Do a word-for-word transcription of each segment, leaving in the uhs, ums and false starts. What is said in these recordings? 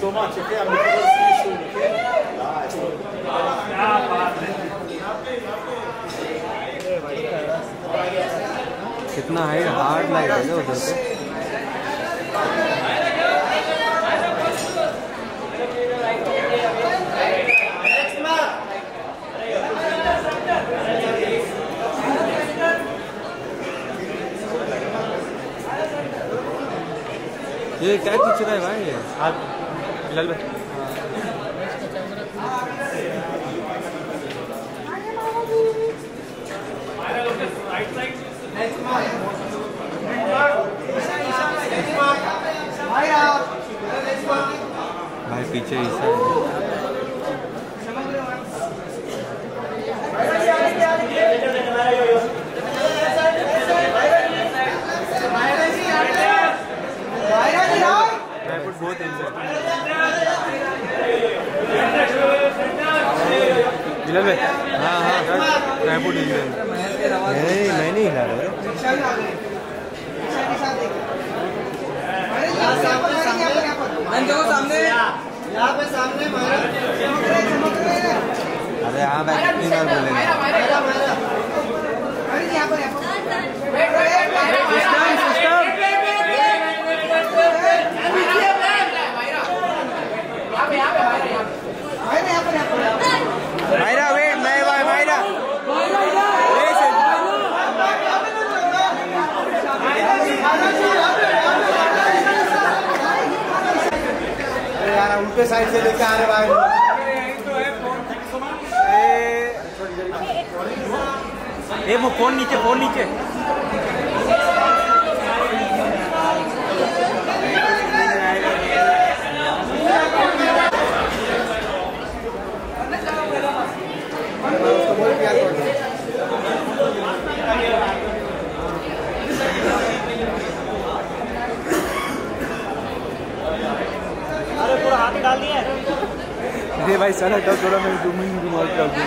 so much. Okay, I'm looking forward to see you soon. Okay. कितना high hard light है उधर से। ये क्या खींच रहा है भाई? ये आप बिलाल भाई भाई पीछे ईसा बहुत बिलाल भाई। हाँ हाँ ट्राइपॉड इंजन नहीं मैं नहीं हिला रहा। सामने यहाँ पे सामने अरे हाँ भाई कितनी बार बोलेंगे। मायरा वेट मैं भाई मायरा यार उल्टे साइड से लेके आ रहे भाई। ए वो फोन नीचे फोन नीचे डाल दिया अरे भाई सारा डर थोड़ा मैं दो मिनट घुमा के आऊँ।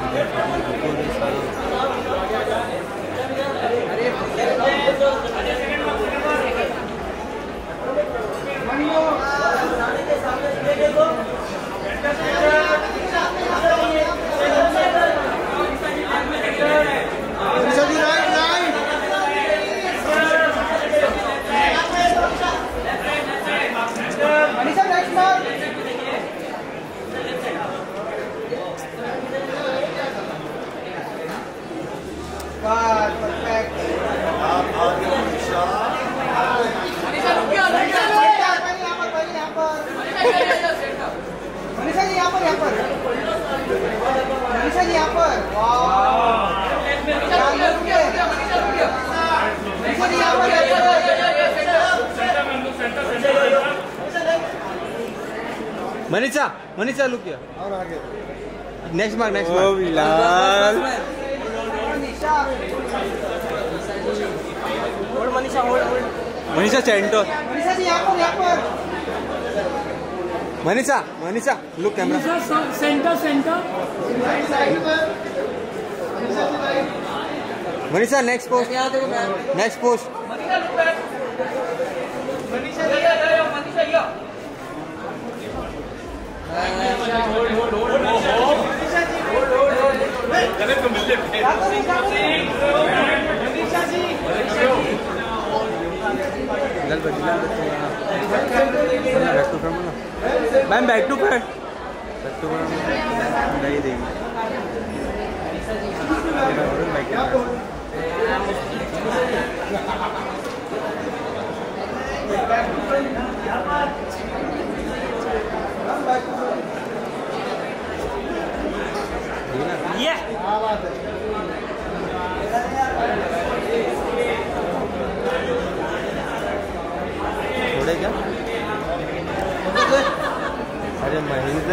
मनीषा मनीषा लुक किया और आगे next mark next mark Bilal hold Manisha hold hold Manisha centre Manisha ji यहाँ पर यहाँ पर Manisha Manisha look camera centre centre Manisha next post next post Manisha ji Manisha ji hold hold hold Manisha ji hold hold hold गलत को मिलते मनीषा जी बिलाल भाई back to front ma'am back to front back to front नहीं देंगे ये थोड़े क्या अरे महेंद्र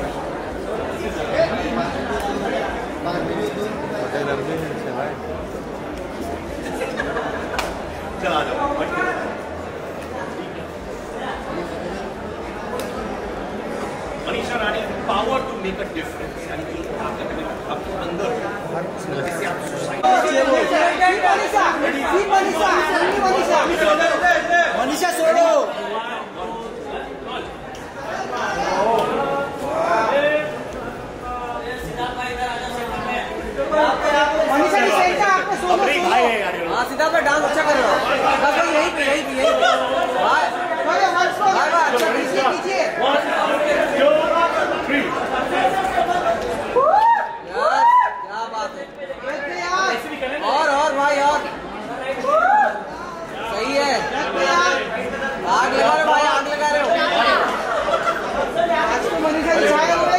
चला जाओ Manisha Rani power to make a difference यानी कि आपके अंदर कैसे आप मनीषा छोड़ो यार। हाँ सीधा पे डांस अच्छा कर रहे हो। बस बस यही पे यही पे यही पे। भाई भाई भाई अच्छा कीजिए कीजिए। यार क्या बात है। और और भाई और सही है। आग लगा रहे भाई आग लगा रहे हो। आज तो मनीषा दिखाए हुए।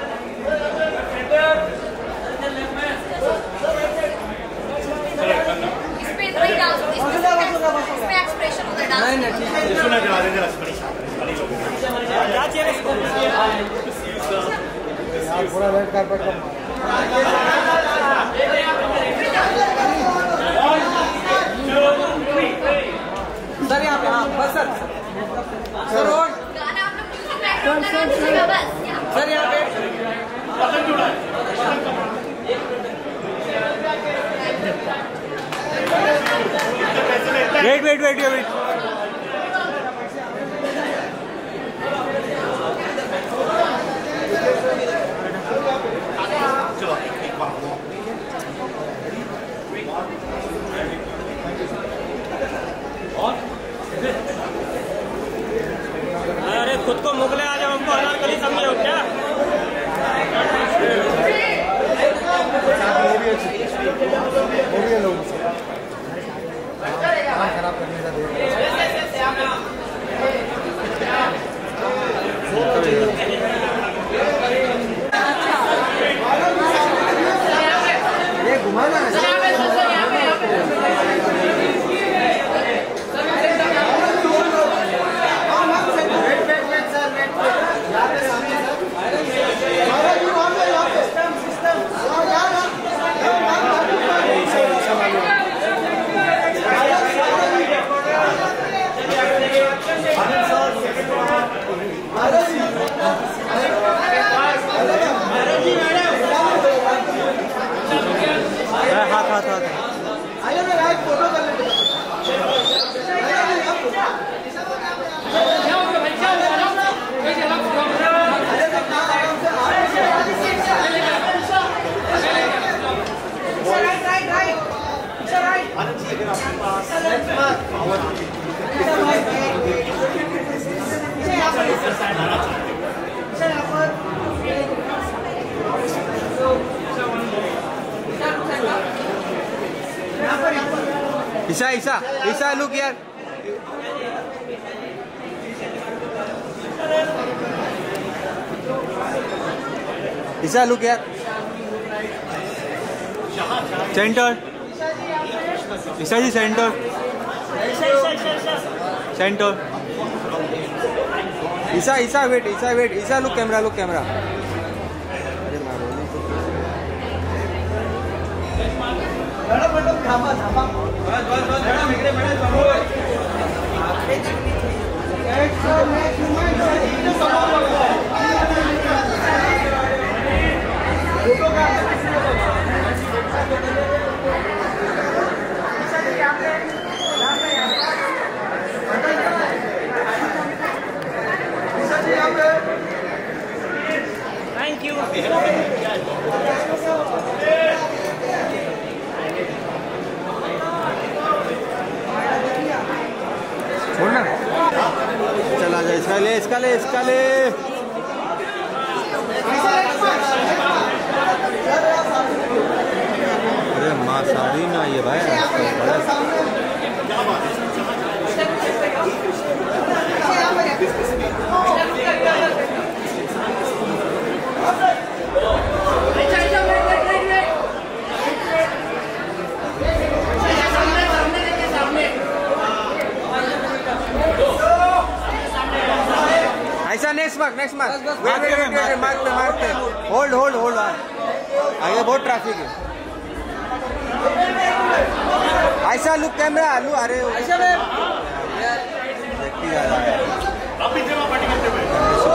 इसमें एक्सप्रेशन होता है डांस। नहीं नहीं ठीक है। सुना जा रहा है जरा क्या चाहिए इसको? यार पूरा रेड कार्पेट का सर यहाँ पे हाँ बस सर सर और गाना आप लोग म्यूजिक बैकग्राउंड लगा दीजिएगा बस। सर यहाँ पे वेट वेट वेट वेट अरे खुद को मुगले आ जाओ, हमको अनारकली समझे हो क्या? वो भी अच्छी वो भी लोग खराब करने का देख ये घुमाना है। हाथ हाथ हाथ फोटो कर लेते ईशा ईशा ईशा लुक यार ईशा लुक यार centre Isha ji centre centre Isha Isha wait Isha wait Isha look camera look camera थांबा थांबा बस बस बस मॅडम इकडे मॅडम समोर फोटो का थैंक यू। छोड़ना चला जाए इसका ले इसका ले इसका ले अरे माँ साड़ी में आई है भाई ऐसा next mark next mark wait wait wait mark पे मार्क पे होल्ड होल्ड होल्ड आगे बहुत ट्रैफिक है ऐसा लुक कैमरा लू अरे ऐसा में देखती जा रहा है अभी जमा पार्टी करते हुए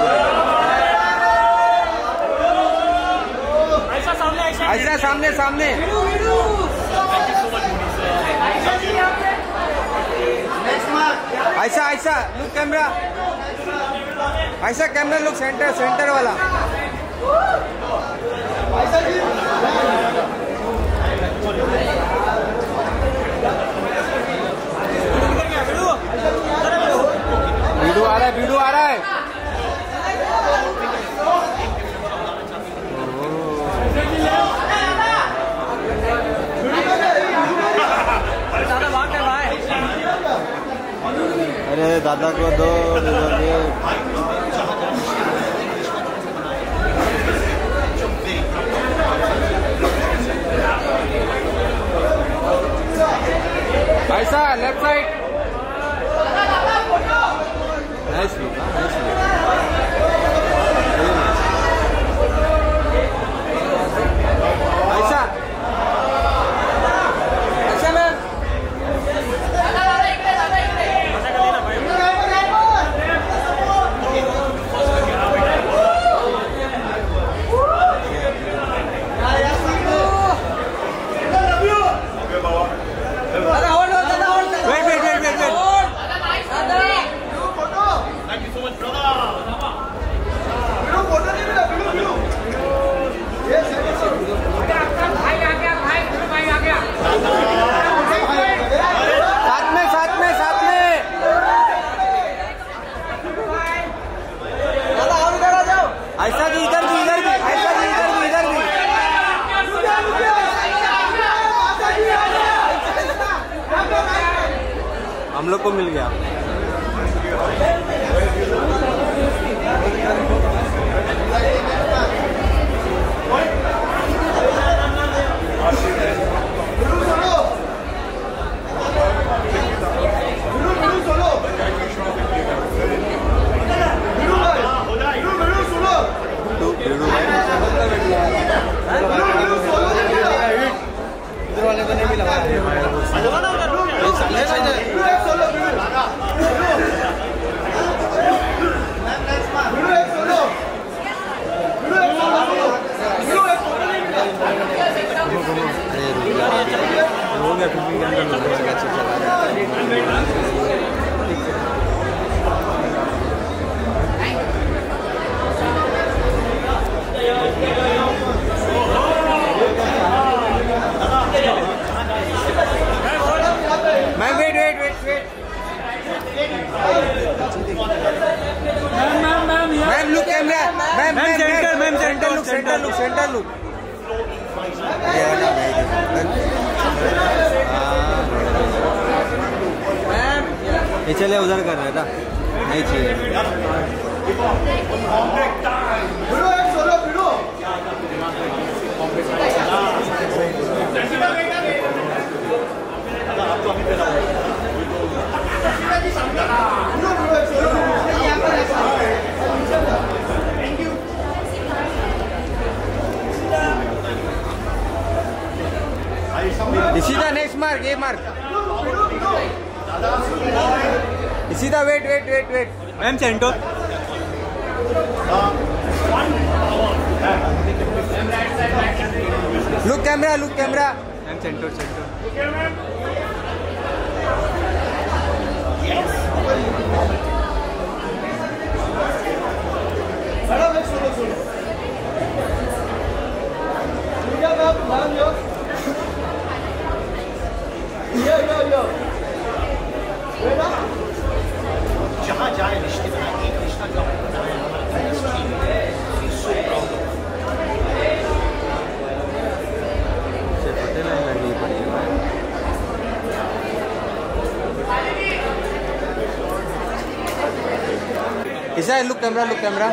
ऐसा सामने ऐसा सामने सामने ऐसा ऐसा लुक कैमरा ऐसा कैमरा लुक सेंटर सेंटर वाला है वीडियो आ रहा है। दादा भाग गए भाई। अरे दादा को दो ऐसा left side. Nice look, nice look. ऐसा अच्छा मैम दादा होल्ड होल्ड दादा hold wait wait wait wait wait दादा Thank you so much, brother. साथ में साथ में साथ में। दादा और इधर आ जाओ। ऐसा भी इधर भी इधर भी ऐसा भी इधर भी इधर भी। हम लोग को मिल गया। इधर वाले को नहीं मिला। हो गया फिल्मिंग के अंदर अच्छा चला रहा है। Ma'am wait wait wait wait ma'am ma'am ma'am look camera ma'am ma'am centre ma'am centre look centre look centre look. ये चले उधर कर रहा था नहीं चाहिए। इसी दा नेक्स्ट मार्क ये मार्क इसी दा wait wait wait wait ma'am centre look camera look camera ma'am centre centre जहाँ जाए रिश्ते बनाए एक रिश्ता जो आपने बनाया हमारा इंडस्ट्री में सो प्राउड से पता नहीं लगी पड़ी Isa look camera look camera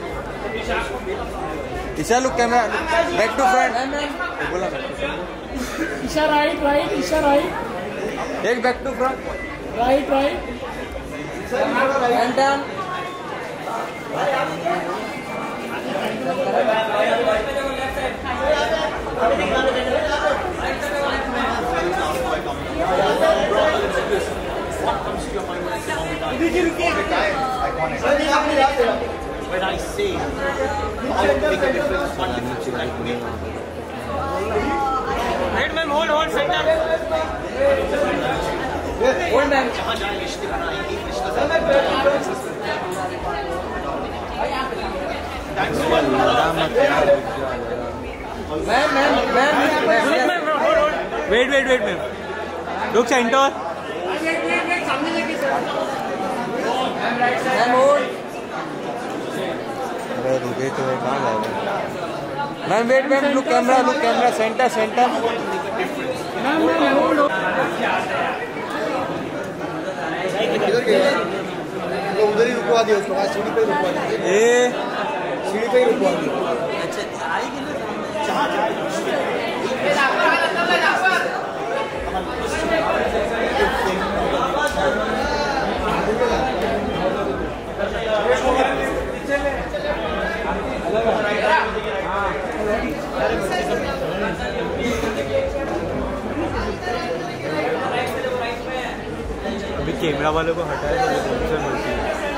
Isa look camera back to front बोला Isha right right Isha right एक back to front right right and down when I say how to make a difference one difference like me right ma'am hold hold centre hold ma'am जहाँ जाए रिश्ते बनाए एक रिश्ता thanks so much ma'am ma'am ma'am ma'am hold hold wait wait wait ma'am look centre ma'am hold अरे रुके तो कहाँ जाएगा ma'am wait ma'am look camera look camera centre centre ma'am ma'am hold उधर ही रुकवा दिया उसको आज सीढ़ी पे ही रुकवा दिया ए सीढ़ी पे ही रुकवा दिया अभी कैमरा वालों को हटाया तो परमिशन मिलती है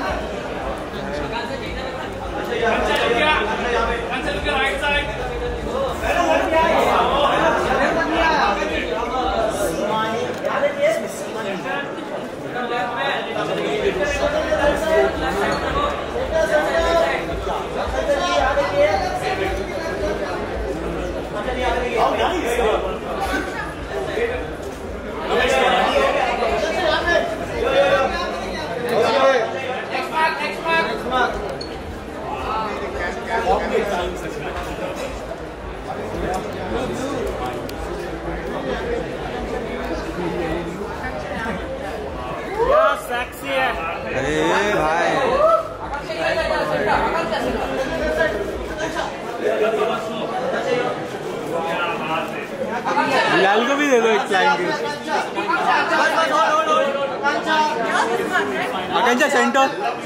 अरे भाई लाल को भी दे दो एक flying Akanksha centre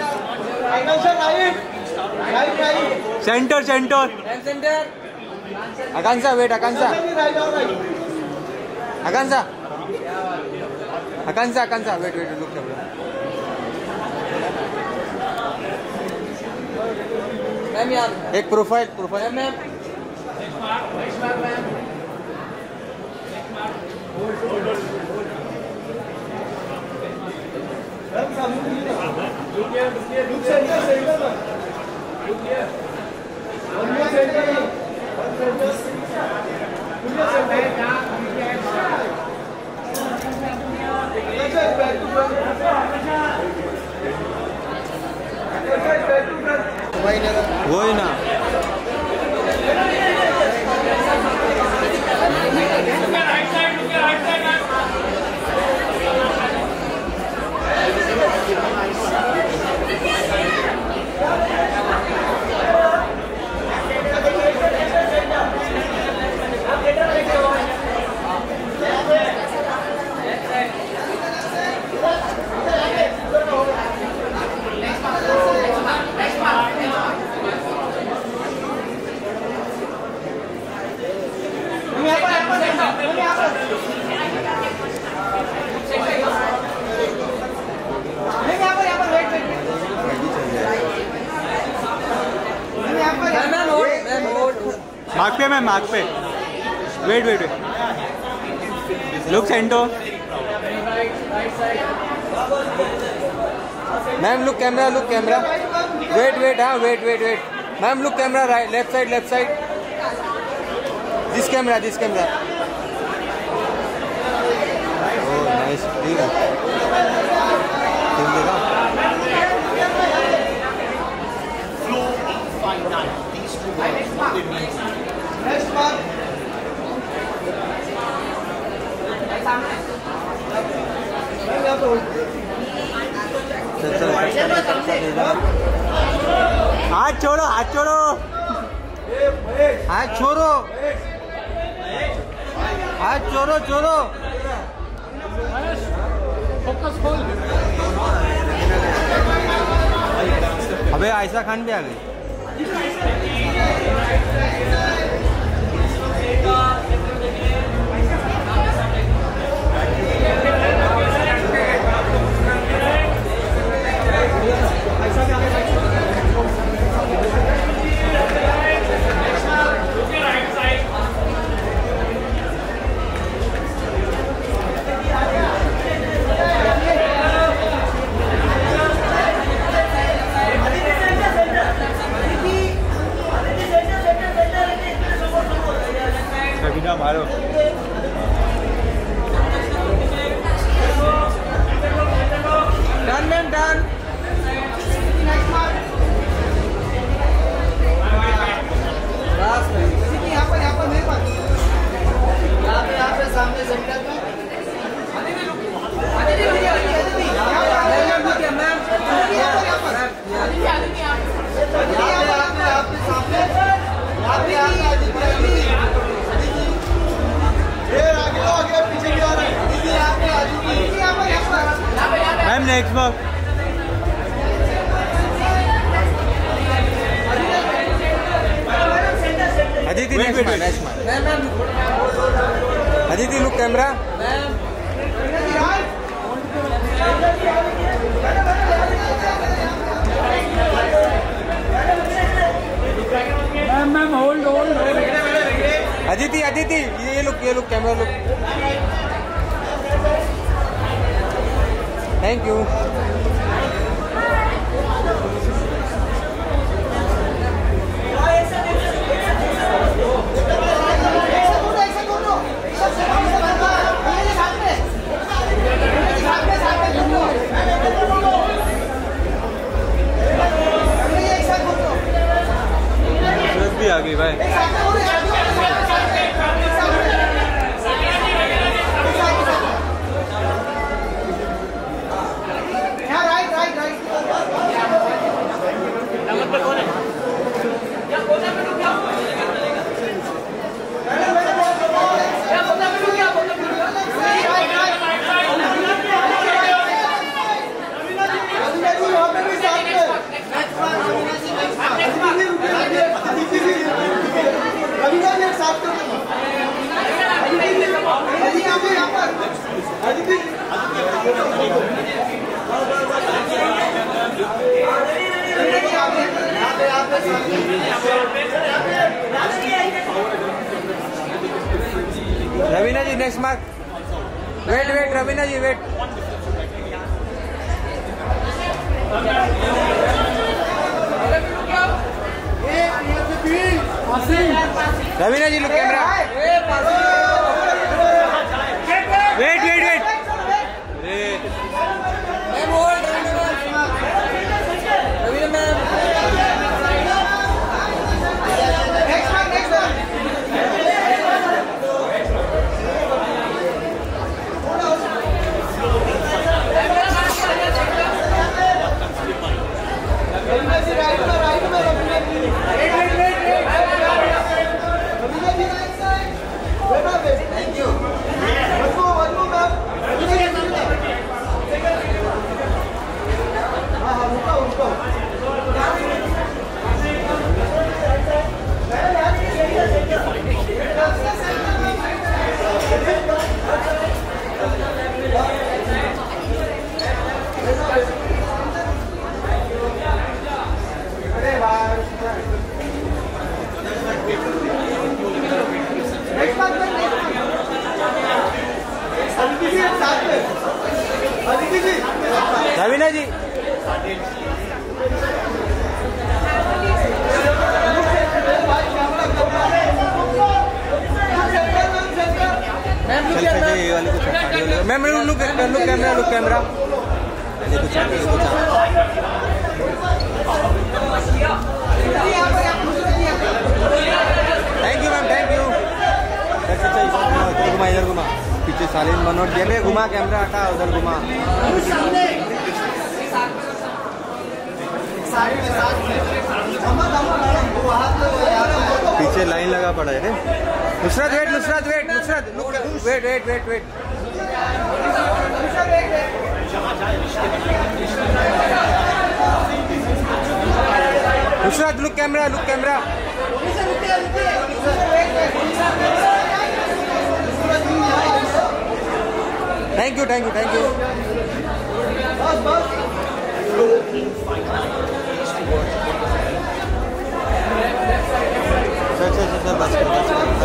centre centre centre Akanksha wait Akanksha Akanksha Akanksha Akanksha wait wait look camera ma'am यार एक प्रोफाइल प्रोफाइल मैम वो ही ना मार्क पे मैम मार्क पे wait wait wait look centre ma'am look camera look camera wait wait हाँ wait wait wait ma'am look camera right left side left side this camera this camera oh nice ठीक है ठीक है next बार हाथ छोड़ो हाथ छोड़ो हाथ छोड़ो हाथ छोड़ो छोड़ो अबे आयशा खान भी आ गई मारो next box Aditi next ma'am next ma'am Aditi look camera ma'am ma'am hold hold Aditi Aditi ये लुक ये look camera look thank you भी आ गई भाई Raveena ji next mark wait wait Raveena ji wait Raveena ji look camera wait wait wait ma'am hold Raveena ma'am Raveena ji ma'am look look camera look camera thank you ma'am thank you घुमा इधर घुमा पीछे सालिन मनोट दे घुमा कैमरा हटा उधर घुमा पीछे लाइन लगा पड़ा है Nusrat wait Nusrat wait Nusrat wait wait wait wait Nusrat look camera look camera thank you thank you thank you sir sir sir बस